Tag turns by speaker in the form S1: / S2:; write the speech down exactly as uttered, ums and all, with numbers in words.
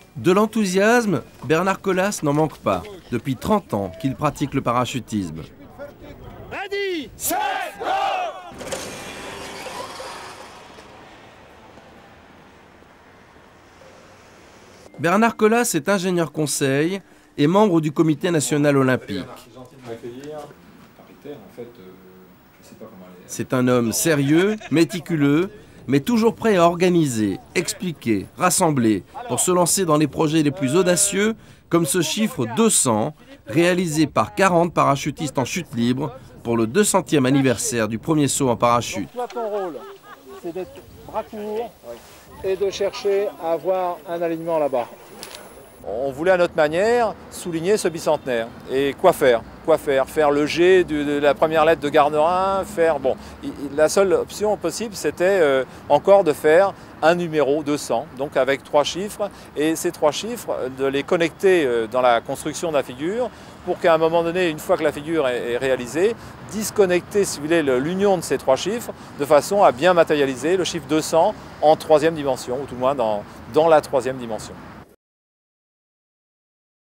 S1: De l'enthousiasme, Bernard Colas n'en manque pas. Depuis trente ans qu'il pratique le parachutisme.
S2: Ready, set, go!
S1: Bernard Colas est ingénieur conseil et membre du Comité national olympique. C'est un homme sérieux, méticuleux, mais toujours prêt à organiser, expliquer, rassembler pour se lancer dans les projets les plus audacieux, comme ce chiffre deux cents, réalisé par quarante parachutistes en chute libre pour le deux centième anniversaire du premier saut en parachute.
S3: Toi, ton rôle, c'est d'être bras court et de chercher à avoir un alignement là-bas.
S4: On voulait à notre manière souligner ce bicentenaire. Et quoi faire? Quoi faire? Faire le G de, de la première lettre de Garnerin, faire... Bon, la seule option possible, c'était euh, encore de faire un numéro deux cents, donc avec trois chiffres, et ces trois chiffres, de les connecter euh, dans la construction de la figure, pour qu'à un moment donné, une fois que la figure est, est réalisée, disconnecter, si vous voulez, l'union de ces trois chiffres, de façon à bien matérialiser le chiffre deux cents en troisième dimension, ou tout le moins dans, dans la troisième dimension.